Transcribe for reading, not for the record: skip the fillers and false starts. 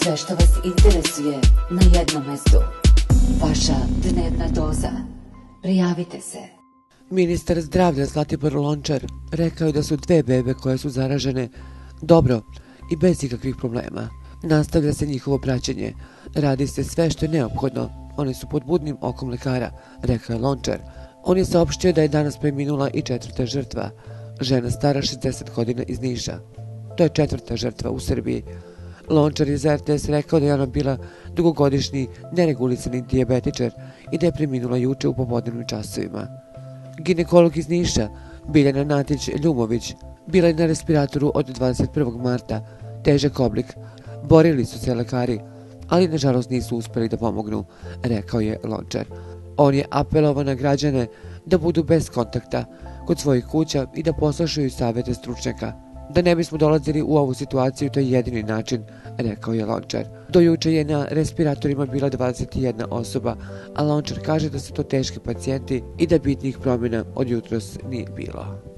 Sve što vas interesuje na jednom mestu. Vaša dnevna doza. Prijavite se. Ministar zdravlja Zlatibor Lončar rekao je da su 2 bebe koje su zaražene dobro i bez ikakvih problema. Nastavlja se njihovo praćenje. Radi se sve što je neophodno. One su pod budnim okom lekara, rekao je Lončar. On je saopštio da je danas preminula i 4. žrtva, žena stara 60 godina iz Niša. To je 4. žrtva u Srbiji. Lončar je za RTS rekao da je ona bila dugogodišnji neregulisani dijabetičar i da je preminula juče u popodnevnim časovima. Ginekolog iz Niša, Biljana Natić-Ljumović, bila je na respiratoru od 21. marta, težak oblik. Borili su se lekari, ali nažalost nisu uspeli da pomognu, rekao je Lončar. On je apelovao na građane da budu bez kontakta kod svojih kuća i da poslušaju savete stručnjaka. Da ne bismo dolazili u ovu situaciju, to je jedini način, rekao je Lončar. Do juče je na respiratorima bila 21 osoba, a Lončar kaže da su to teški pacijenti i da bitnih promjena od jutros nije bilo.